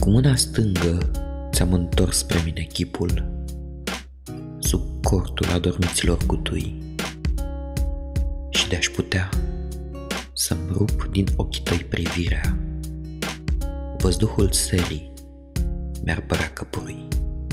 Cu mâna stângă ți-am întors spre mine chipul, sub cortul adormiților cutui, și de-aș putea să-mi rup din ochii tăi privirea, văzduhul serii mi-ar părea căprui.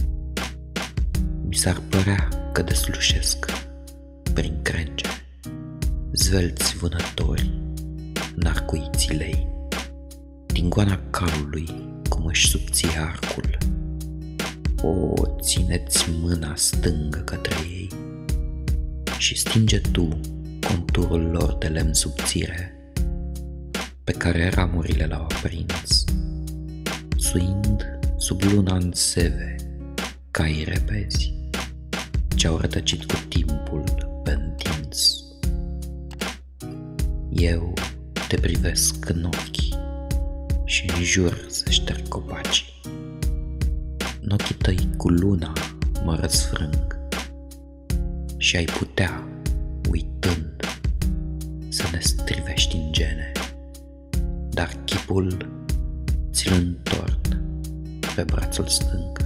Mi s-ar părea că deslușesc prin crenge zvelți vânători narcuiții lei, din goana calului cum își subție arcul. O, ține-ți mâna stângă către ei și stinge tu conturul lor de lemn subțire, pe care ramurile l-au aprins, suind sub luna în seve caii repezi ce-au rătăcit cu timpul pe întins. Eu te privesc în ochi și înjur să șterg copacii. În ochii tăi cu luna mă răsfrâng și ai putea, uitând, să ne strivești în gene, dar chipul ți-l întorn pe brațul stâng.